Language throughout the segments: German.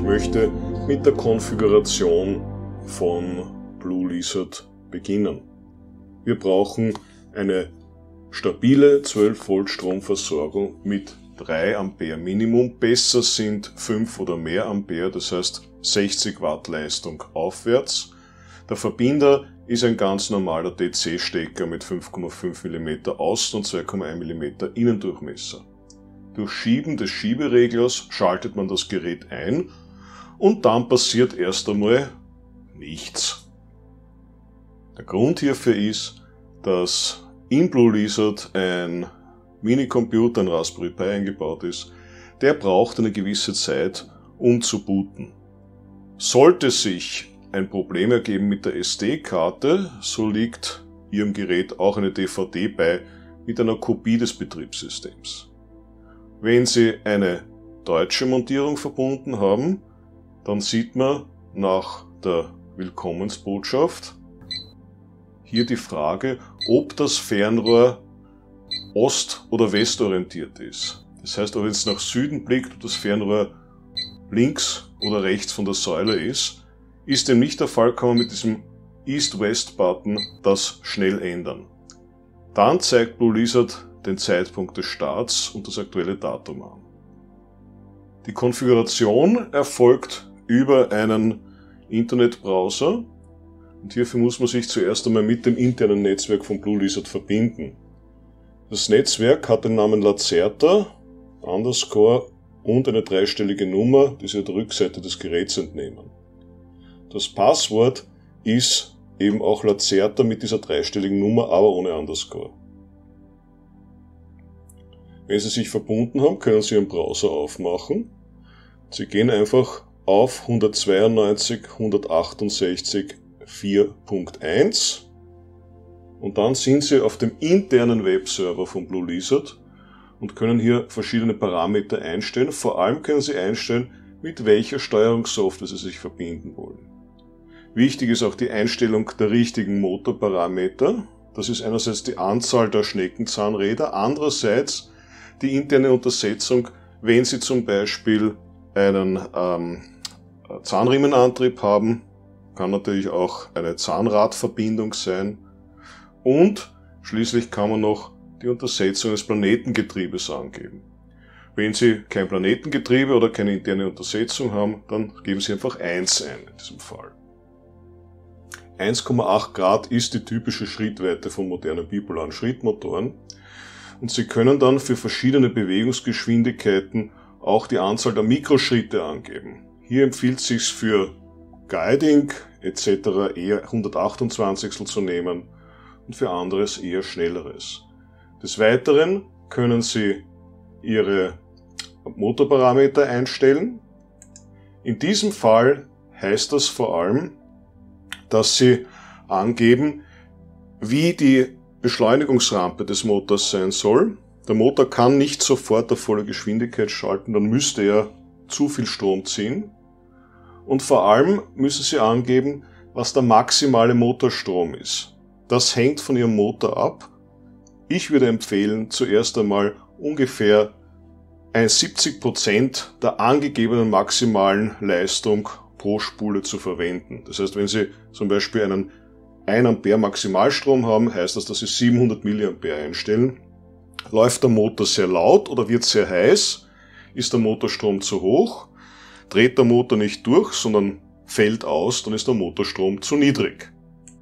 möchte mit der Konfiguration von Blue Lizard beginnen. Wir brauchen eine stabile 12 Volt Stromversorgung mit 3 Ampere Minimum. Besser sind 5 oder mehr Ampere, das heißt 60 Watt Leistung aufwärts. Der Verbinder ist ein ganz normaler DC-Stecker mit 5,5 mm Außen- und 2,1 mm Innendurchmesser. Durch Schieben des Schiebereglers schaltet man das Gerät ein und dann passiert erst einmal nichts. Der Grund hierfür ist, dass in Blue Lizard ein Minicomputer, ein Raspberry Pi eingebaut ist. Der braucht eine gewisse Zeit, um zu booten. Sollte sich ein Problem ergeben mit der SD-Karte, so liegt Ihrem Gerät auch eine DVD bei mit einer Kopie des Betriebssystems. Wenn Sie eine deutsche Montierung verbunden haben, dann sieht man nach der Willkommensbotschaft hier die Frage, ob das Fernrohr ost- oder westorientiert ist. Das heißt, ob es nach Süden blickt, ob das Fernrohr links oder rechts von der Säule ist. Ist dem nicht der Fall, kann man mit diesem East-West-Button das schnell ändern. Dann zeigt Blue Lizard den Zeitpunkt des Starts und das aktuelle Datum an. Die Konfiguration erfolgt über einen Internetbrowser und hierfür muss man sich zuerst einmal mit dem internen Netzwerk von Blue Lizard verbinden. Das Netzwerk hat den Namen Lacerta, Underscore und eine dreistellige Nummer, die Sie der Rückseite des Geräts entnehmen. Das Passwort ist eben auch Lacerta mit dieser dreistelligen Nummer, aber ohne Underscore. Wenn Sie sich verbunden haben, können Sie Ihren Browser aufmachen. Sie gehen einfach auf 192.168.4.1 und dann sind Sie auf dem internen Webserver von Blue Lizard und können hier verschiedene Parameter einstellen. Vor allem können Sie einstellen, mit welcher Steuerungssoftware Sie sich verbinden wollen. Wichtig ist auch die Einstellung der richtigen Motorparameter. Das ist einerseits die Anzahl der Schneckenzahnräder, andererseits die interne Untersetzung, wenn Sie zum Beispiel einen Zahnriemenantrieb haben, kann natürlich auch eine Zahnradverbindung sein und schließlich kann man noch die Untersetzung des Planetengetriebes angeben. Wenn Sie kein Planetengetriebe oder keine interne Untersetzung haben, dann geben Sie einfach 1 ein in diesem Fall. 1,8 Grad ist die typische Schrittweite von modernen bipolaren Schrittmotoren und Sie können dann für verschiedene Bewegungsgeschwindigkeiten auch die Anzahl der Mikroschritte angeben. Hier empfiehlt es sich für Guiding etc. eher 128 zu nehmen und für anderes eher schnelleres. Des Weiteren können Sie Ihre Motorparameter einstellen. In diesem Fall heißt das vor allem, dass Sie angeben, wie die Beschleunigungsrampe des Motors sein soll. Der Motor kann nicht sofort auf volle Geschwindigkeit schalten, dann müsste er zu viel Strom ziehen. Und vor allem müssen Sie angeben, was der maximale Motorstrom ist. Das hängt von Ihrem Motor ab. Ich würde empfehlen, zuerst einmal ungefähr 70% der angegebenen maximalen Leistung pro Spule zu verwenden. Das heißt, wenn Sie zum Beispiel einen 1 Ampere Maximalstrom haben, heißt das, dass Sie 700 Milliampere einstellen. Läuft der Motor sehr laut oder wird sehr heiß, ist der Motorstrom zu hoch, dreht der Motor nicht durch, sondern fällt aus, dann ist der Motorstrom zu niedrig.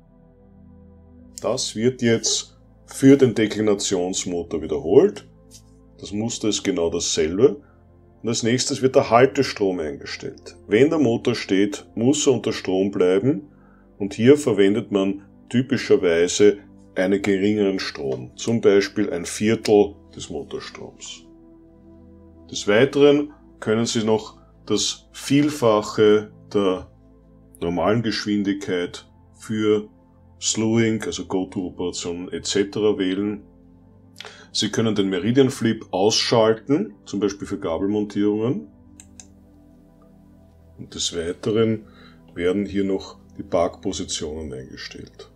Das wird jetzt für den Deklinationsmotor wiederholt. Das Muster ist genau dasselbe. Und als nächstes wird der Haltestrom eingestellt. Wenn der Motor steht, muss er unter Strom bleiben und hier verwendet man typischerweise einen geringeren Strom, zum Beispiel 1/4 des Motorstroms. Des Weiteren können Sie noch das Vielfache der normalen Geschwindigkeit für Slewing, also Go-To-Operationen etc. wählen. Sie können den Meridian Flip ausschalten, zum Beispiel für Gabelmontierungen. Und des Weiteren werden hier noch die Parkpositionen eingestellt.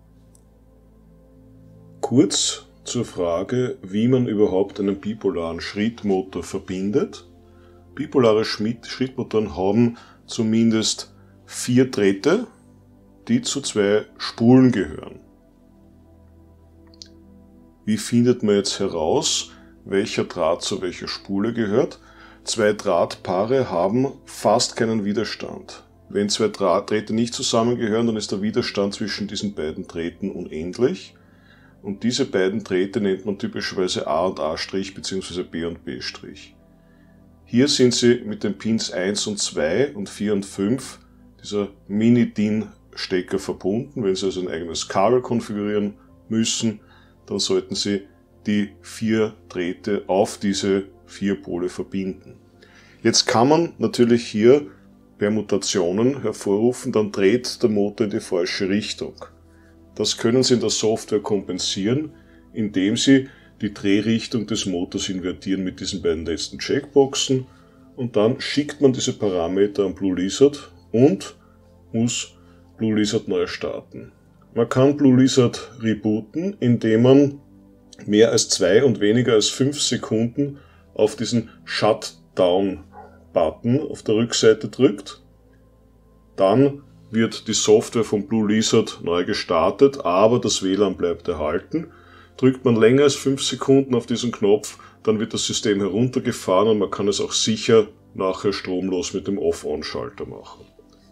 Kurz zur Frage, wie man überhaupt einen bipolaren Schrittmotor verbindet. Bipolare Schrittmotoren haben zumindest 4 Drähte, die zu 2 Spulen gehören. Wie findet man jetzt heraus, welcher Draht zu welcher Spule gehört? 2 Drahtpaare haben fast keinen Widerstand. Wenn 2 Drähte nicht zusammengehören, dann ist der Widerstand zwischen diesen beiden Drähten unendlich. Und diese beiden Drähte nennt man typischerweise A und A' bzw. B und B'. Hier sind sie mit den Pins 1 und 2 und 4 und 5, dieser Mini-DIN-Stecker, verbunden. Wenn Sie also ein eigenes Kabel konfigurieren müssen, dann sollten Sie die 4 Drähte auf diese 4 Pole verbinden. Jetzt kann man natürlich hier Permutationen hervorrufen, dann dreht der Motor in die falsche Richtung. Das können Sie in der Software kompensieren, indem Sie die Drehrichtung des Motors invertieren mit diesen beiden letzten Checkboxen, und dann schickt man diese Parameter an Blue Lizard und muss Blue Lizard neu starten. Man kann Blue Lizard rebooten, indem man mehr als 2 und weniger als 5 Sekunden auf diesen Shutdown-Button auf der Rückseite drückt. Dann wird die Software von Blue Lizard neu gestartet, aber das WLAN bleibt erhalten. Drückt man länger als 5 Sekunden auf diesen Knopf, dann wird das System heruntergefahren und man kann es auch sicher nachher stromlos mit dem Off-On-Schalter machen.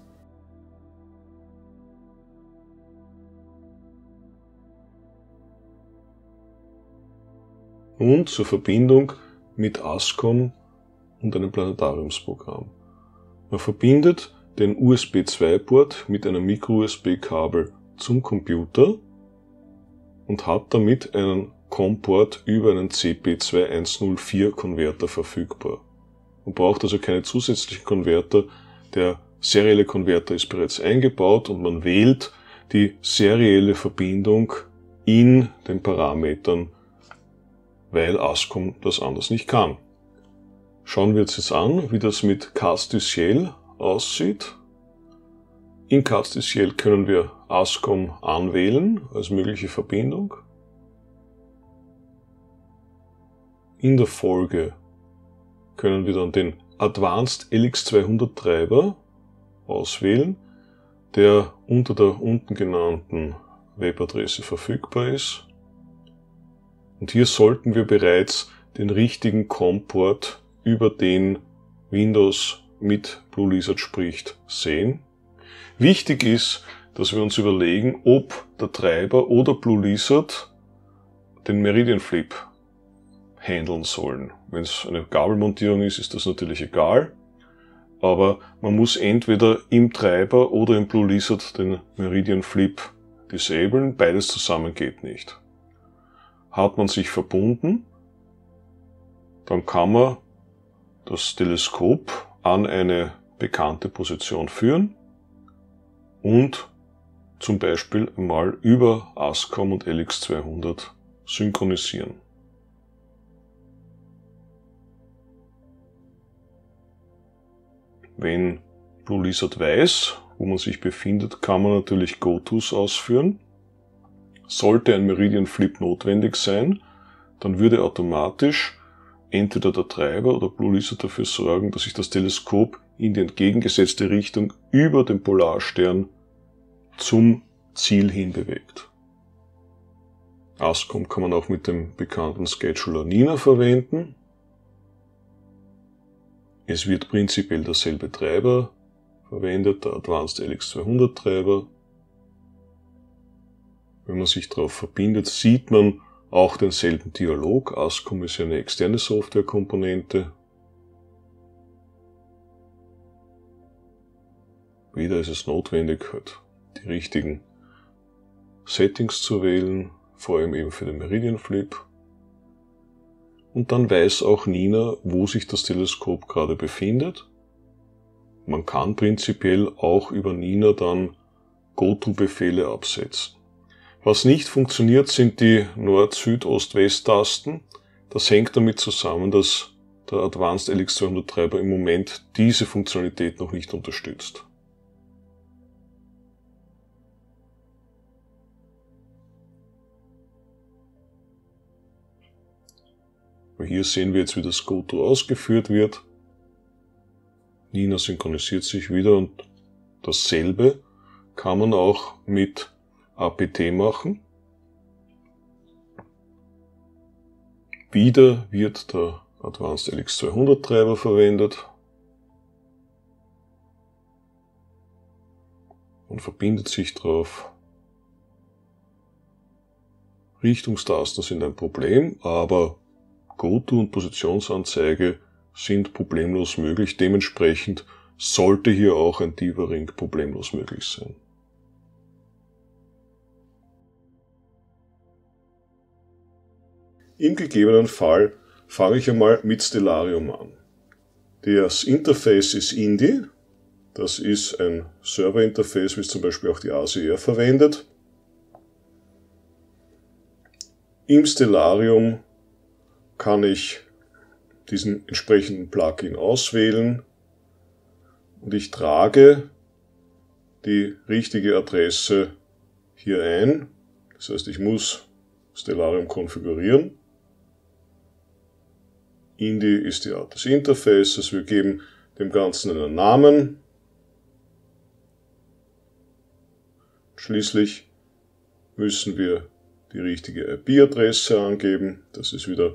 Und zur Verbindung mit ASCOM und einem Planetariumsprogramm. Man verbindet den USB 2-Port mit einem Micro-USB-Kabel zum Computer und hat damit einen COM-Port über einen CP2104-Konverter verfügbar. Man braucht also keine zusätzlichen Konverter, der serielle Konverter ist bereits eingebaut und man wählt die serielle Verbindung in den Parametern, weil ASCOM das anders nicht kann. Schauen wir uns jetzt an, wie das mit CAST-DCL aussieht. In CAST-DCL können wir ASCOM anwählen als mögliche Verbindung. In der Folge können wir dann den Advanced LX200 Treiber auswählen, der unter der unten genannten Webadresse verfügbar ist. Und hier sollten wir bereits den richtigen COM-Port, über den Windows mit Blue Lizard spricht, sehen. Wichtig ist, dass wir uns überlegen, ob der Treiber oder Blue Lizard den Meridian Flip handeln sollen. Wenn es eine Gabelmontierung ist, ist das natürlich egal, aber man muss entweder im Treiber oder im Blue Lizard den Meridian Flip disablen, beides zusammen geht nicht. Hat man sich verbunden, dann kann man das Teleskop an eine bekannte Position führen und zum Beispiel mal über ASCOM und LX200 synchronisieren. Wenn Blue Lizard weiß, wo man sich befindet, kann man natürlich Go-Tos ausführen. Sollte ein Meridian Flip notwendig sein, dann würde automatisch entweder der Treiber oder Blue Lizard dafür sorgen, dass sich das Teleskop in die entgegengesetzte Richtung über den Polarstern zum Ziel hin bewegt. ASCOM kann man auch mit dem bekannten Scheduler Nina verwenden. Es wird prinzipiell derselbe Treiber verwendet, der Advanced LX200 Treiber. Wenn man sich darauf verbindet, sieht man auch denselben Dialog. ASCOM ist ja eine externe Softwarekomponente. Wieder ist es notwendig, halt die richtigen Settings zu wählen, vor allem eben für den Meridian Flip. Und dann weiß auch Nina, wo sich das Teleskop gerade befindet. Man kann prinzipiell auch über Nina dann Go-To-Befehle absetzen. Was nicht funktioniert, sind die Nord-, Süd-, Ost-, West-Tasten. Das hängt damit zusammen, dass der Advanced LX200 Treiber im Moment diese Funktionalität noch nicht unterstützt. Hier sehen wir jetzt, wie das Go-To ausgeführt wird. Nina synchronisiert sich wieder und dasselbe kann man auch mit APT machen. Wieder wird der Advanced LX200 Treiber verwendet und verbindet sich drauf. Richtungstasten sind ein Problem, aber GoTo und Positionsanzeige sind problemlos möglich. Dementsprechend sollte hier auch ein Diva-Ring problemlos möglich sein. Im gegebenen Fall fange ich einmal mit Stellarium an. Das Interface ist Indy. Das ist ein Serverinterface, wie es zum Beispiel auch die ACR verwendet. Im Stellarium kann ich diesen entsprechenden Plugin auswählen und ich trage die richtige Adresse hier ein. Das heißt, ich muss Stellarium konfigurieren. Indy ist die Art des Interfaces. Wir geben dem Ganzen einen Namen. Schließlich müssen wir die richtige IP-Adresse angeben. Das ist wieder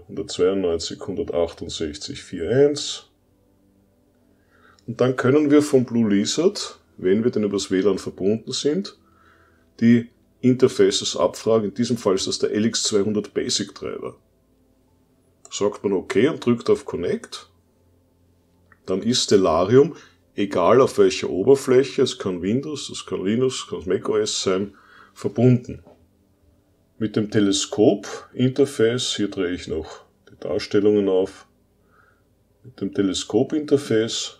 192.168.4.1. Und dann können wir vom Blue Lizard, wenn wir denn übers WLAN verbunden sind, die Interfaces abfragen. In diesem Fall ist das der LX200 Basic Treiber. Sagt man OK und drückt auf Connect. Dann ist Stellarium, egal auf welcher Oberfläche, es kann Windows, es kann Linux, es kann macOS sein, verbunden. Mit dem Teleskop-Interface, hier drehe ich noch die Darstellungen auf, mit dem Teleskop-Interface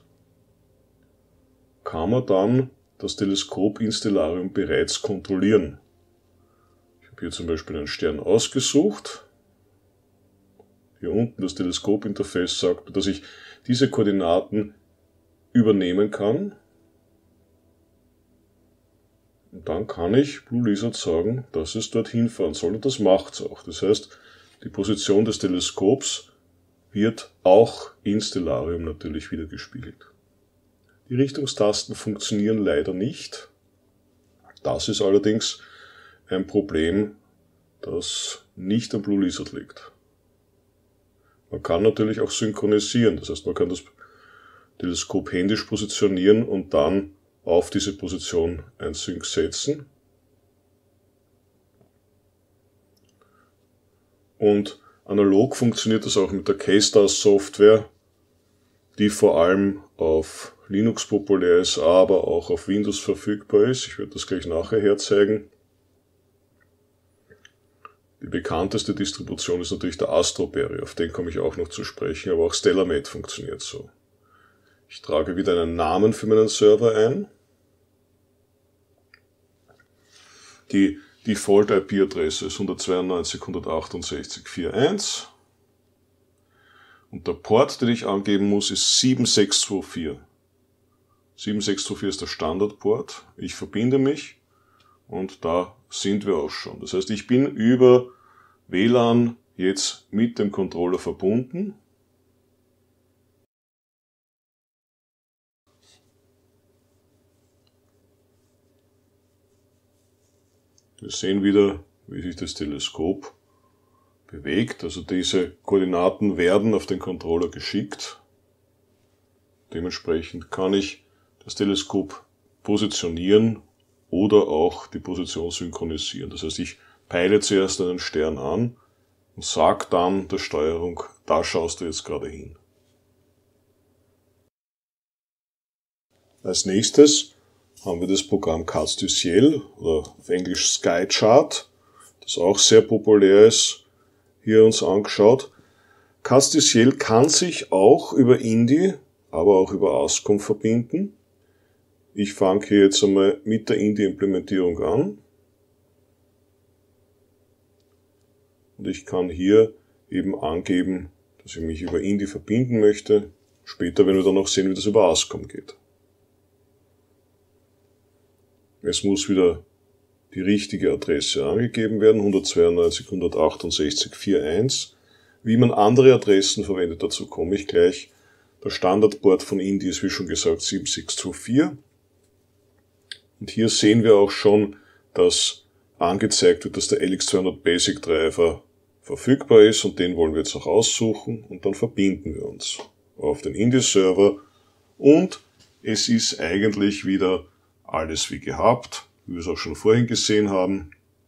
kann man dann das Teleskop in Stellarium bereits kontrollieren. Ich habe hier zum Beispiel einen Stern ausgesucht. Hier unten das Teleskop-Interface sagt mir, dass ich diese Koordinaten übernehmen kann. Und dann kann ich Blue Lizard sagen, dass es dorthin fahren soll, und das macht es auch. Das heißt, die Position des Teleskops wird auch in Stellarium natürlich wieder gespiegelt. Die Richtungstasten funktionieren leider nicht. Das ist allerdings ein Problem, das nicht am Blue Lizard liegt. Man kann natürlich auch synchronisieren, das heißt, man kann das Teleskop händisch positionieren und dann auf diese Position ein Sync setzen. Und analog funktioniert das auch mit der K-Stars Software, die vor allem auf Linux populär ist, aber auch auf Windows verfügbar ist. Ich werde das gleich nachher herzeigen. Die bekannteste Distribution ist natürlich der Astroberry, auf den komme ich auch noch zu sprechen, aber auch StellarMate funktioniert so. Ich trage wieder einen Namen für meinen Server ein. Die Default-IP-Adresse ist 192.168.4.1 und der Port, den ich angeben muss, ist 7624. 7624 ist der Standardport. Ich verbinde mich und da sind wir auch schon. Das heißt, ich bin über WLAN jetzt mit dem Controller verbunden. Wir sehen wieder, wie sich das Teleskop bewegt. Also diese Koordinaten werden auf den Controller geschickt. Dementsprechend kann ich das Teleskop positionieren oder auch die Position synchronisieren. Das heißt, ich peile zuerst einen Stern an und sage dann der Steuerung, da schaust du jetzt gerade hin. Als nächstes haben wir das Programm Cartesiel oder auf Englisch Skychart, das auch sehr populär ist, hier uns angeschaut. Cartesiel kann sich auch über Indy, aber auch über ASCOM verbinden. Ich fange hier jetzt einmal mit der Indy-Implementierung an. Und ich kann hier eben angeben, dass ich mich über Indy verbinden möchte. Später werden wir dann noch sehen, wie das über ASCOM geht. Es muss wieder die richtige Adresse angegeben werden, 192.168.4.1. Wie man andere Adressen verwendet, dazu komme ich gleich. Der Standardport von Indy ist, wie schon gesagt, 7624. Und hier sehen wir auch schon, dass angezeigt wird, dass der LX200 Basic Driver verfügbar ist, und den wollen wir jetzt auch aussuchen, und dann verbinden wir uns auf den Indy-Server, und es ist eigentlich wieder alles wie gehabt, wie wir es auch schon vorhin gesehen haben.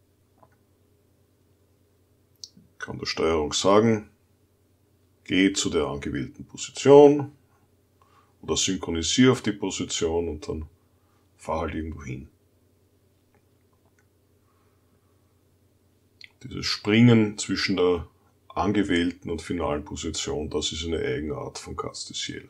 Ich kann der Steuerung sagen, geh zu der angewählten Position oder synchronisiere auf die Position und dann fahr halt irgendwo hin. Dieses Springen zwischen der angewählten und finalen Position, das ist eine Eigenart von Casticiel.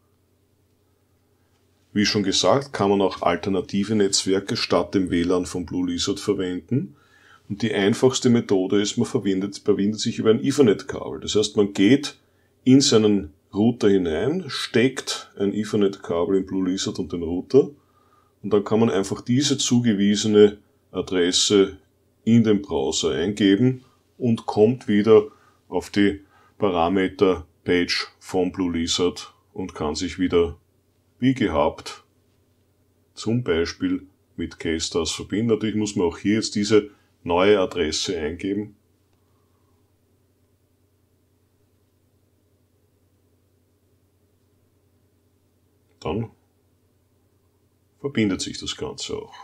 Wie schon gesagt, kann man auch alternative Netzwerke statt dem WLAN von Blue Lizard verwenden. Und die einfachste Methode ist, man verbindet sich über ein Ethernet-Kabel. Das heißt, man geht in seinen Router hinein, steckt ein Ethernet-Kabel in Blue Lizard und den Router, und dann kann man einfach diese zugewiesene Adresse in den Browser eingeben und kommt wieder auf die Parameter-Page von Blue Lizard und kann sich wieder wie gehabt zum Beispiel mit KStars verbinden. Natürlich muss man auch hier jetzt diese neue Adresse eingeben. Dann verbindet sich das Ganze auch.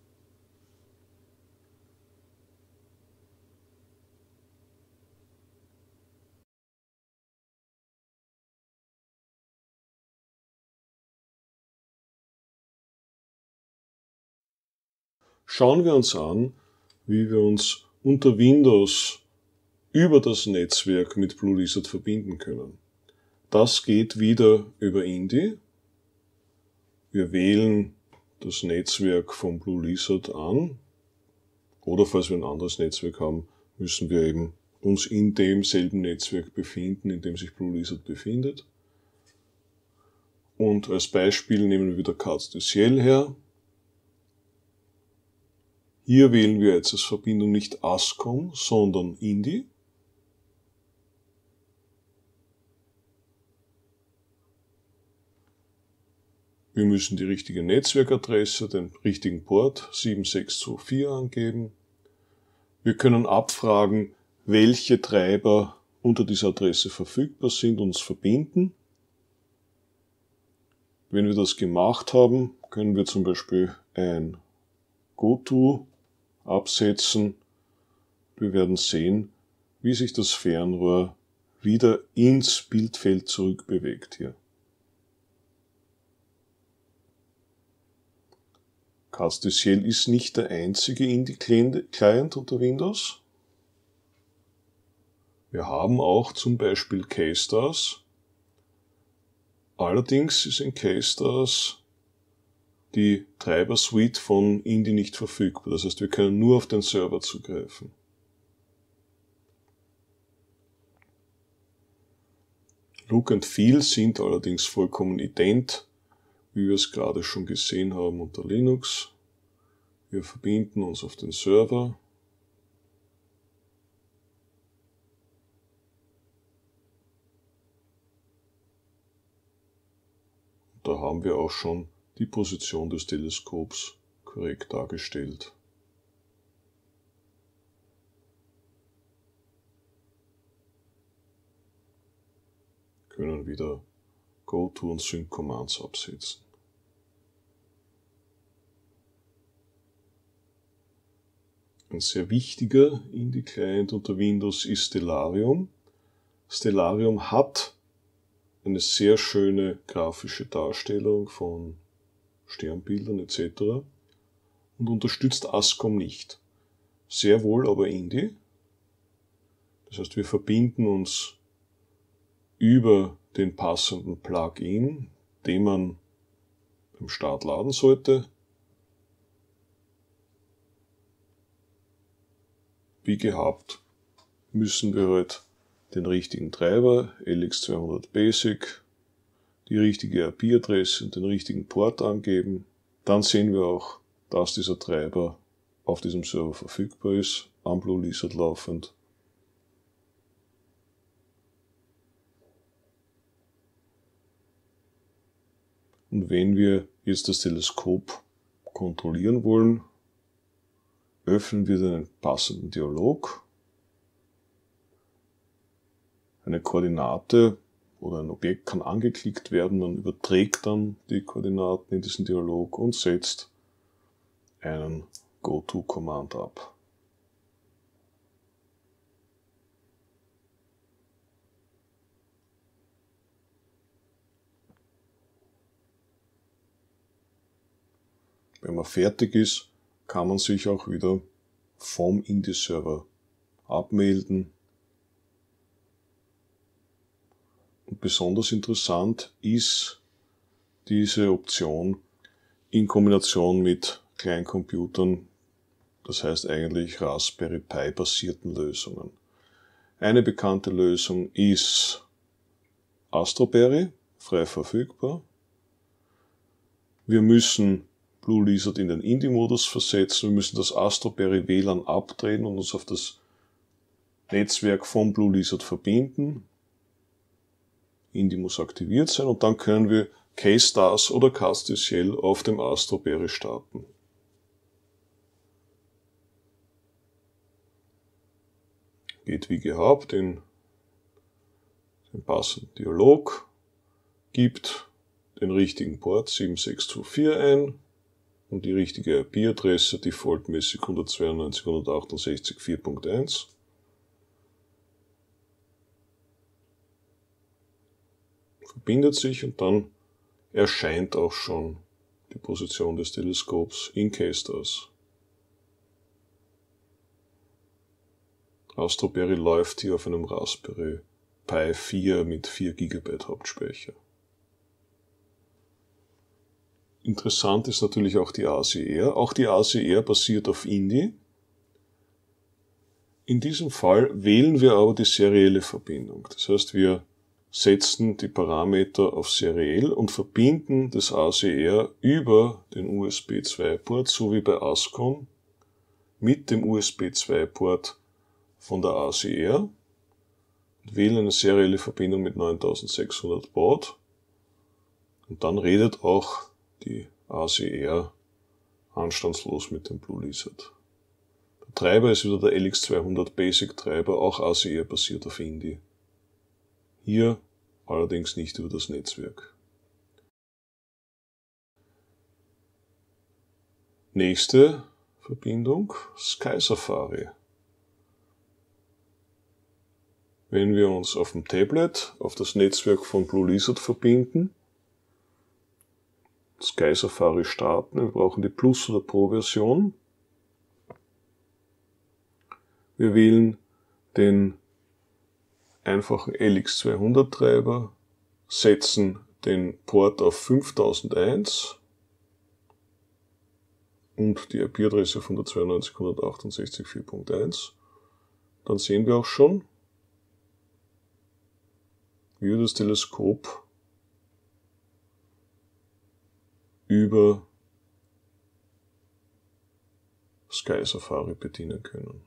Schauen wir uns an, wie wir uns unter Windows über das Netzwerk mit Blue Lizard verbinden können. Das geht wieder über Indy. Wir wählen das Netzwerk von Blue Lizard an, oder falls wir ein anderes Netzwerk haben, müssen wir eben uns in demselben Netzwerk befinden, in dem sich Blue Lizard befindet. Und als Beispiel nehmen wir wieder Casticiel her. Hier wählen wir jetzt als Verbindung nicht ASCOM, sondern Indy. Wir müssen die richtige Netzwerkadresse, den richtigen Port 7624 angeben. Wir können abfragen, welche Treiber unter dieser Adresse verfügbar sind und uns verbinden. Wenn wir das gemacht haben, können wir zum Beispiel ein GoTo absetzen. Wir werden sehen, wie sich das Fernrohr wieder ins Bildfeld zurückbewegt hier. Casticiel ist nicht der einzige Indy-Client unter Windows. Wir haben auch zum Beispiel KStars. Allerdings ist in KStars die Treiber-Suite von Indy nicht verfügbar. Das heißt, wir können nur auf den Server zugreifen. Look and Feel sind allerdings vollkommen ident, wie wir es gerade schon gesehen haben unter Linux. Wir verbinden uns auf den Server. Da haben wir auch schon die Position des Teleskops korrekt dargestellt. Können wieder GoTo und Sync Commands absetzen. Ein sehr wichtiger Indy-Client unter Windows ist Stellarium. Stellarium hat eine sehr schöne grafische Darstellung von Sternbildern etc. und unterstützt ASCOM nicht. Sehr wohl aber Indy. Das heißt, wir verbinden uns über den passenden Plugin, den man beim Start laden sollte. Wie gehabt müssen wir halt den richtigen Treiber, LX200 Basic, die richtige IP-Adresse und den richtigen Port angeben. Dann sehen wir auch, dass dieser Treiber auf diesem Server verfügbar ist, am Blue Lizard laufend. Und wenn wir jetzt das Teleskop kontrollieren wollen, öffnen wir den passenden Dialog. Eine Koordinate oder ein Objekt kann angeklickt werden, man überträgt dann die Koordinaten in diesen Dialog und setzt einen GoTo-Command ab. Wenn man fertig ist, kann man sich auch wieder vom Indie-Server abmelden. Und besonders interessant ist diese Option in Kombination mit Kleincomputern, das heißt eigentlich Raspberry Pi basierten Lösungen. Eine bekannte Lösung ist Astroberry, frei verfügbar. Wir müssen Blue Lizard in den Indie-Modus versetzen, wir müssen das Astroberry WLAN abdrehen und uns auf das Netzwerk von Blue Lizard verbinden. Indie muss aktiviert sein und dann können wir K-Stars oder Castiel auf dem Astroberry starten. Geht wie gehabt in den passenden Dialog, gibt den richtigen Port 7624 ein und die richtige IP-Adresse defaultmäßig 192.168.4.1. Verbindet sich und dann erscheint auch schon die Position des Teleskops in K-Stars. Astroberry läuft hier auf einem Raspberry Pi 4 mit 4 GB Hauptspeicher. Interessant ist natürlich auch die ACR. Auch die ACR basiert auf Indie. In diesem Fall wählen wir aber die serielle Verbindung. Das heißt, wir setzen die Parameter auf seriell und verbinden das ACR über den USB 2-Port, so wie bei ASCON, mit dem USB 2-Port von der ACR und wählen eine serielle Verbindung mit 9600 Baud. Und dann redet auch die ACR anstandslos mit dem Blue Lizard. Der Treiber ist wieder der LX200 Basic Treiber, auch ACR basiert auf Indie. Hier allerdings nicht über das Netzwerk. Nächste Verbindung, Sky Safari. Wenn wir uns auf dem Tablet auf das Netzwerk von Blue Lizard verbinden, Sky Safari starten, wir brauchen die Plus- oder Pro-Version. Wir wählen den einfachen LX200-Treiber, setzen den Port auf 5001 und die IP-Adresse von der 192.168.4.1. Dann sehen wir auch schon, wie wir das Teleskop über Sky Safari bedienen können.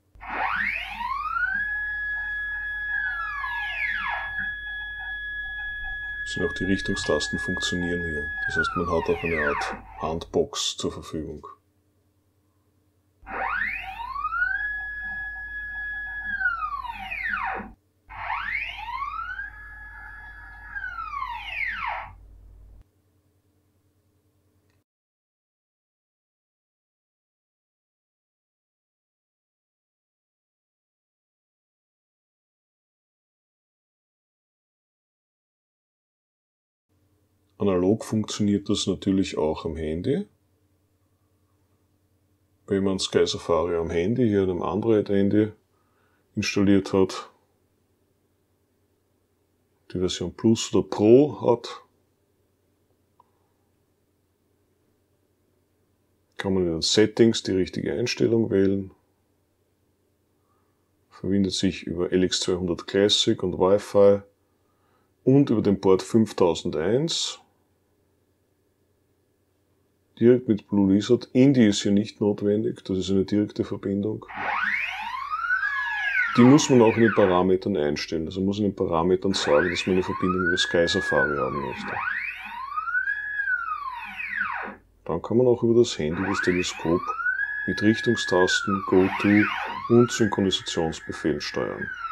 Auch die Richtungstasten funktionieren hier. Das heißt, man hat auch eine Art Handbox zur Verfügung. Analog funktioniert das natürlich auch am Handy. Wenn man Sky Safari am Handy, hier einem Android-Handy installiert hat, die Version Plus oder Pro hat, kann man in den Settings die richtige Einstellung wählen. Verbindet sich über LX200 Classic und Wi-Fi und über den Port 5001. Direkt mit Blue Lizard. Indie ist hier nicht notwendig, das ist eine direkte Verbindung. Die muss man auch in den Parametern einstellen. Also man muss in den Parametern sagen, dass man eine Verbindung über Sky Safari haben möchte. Dann kann man auch über das Handy das Teleskop mit Richtungstasten, Go-To und Synchronisationsbefehlen steuern.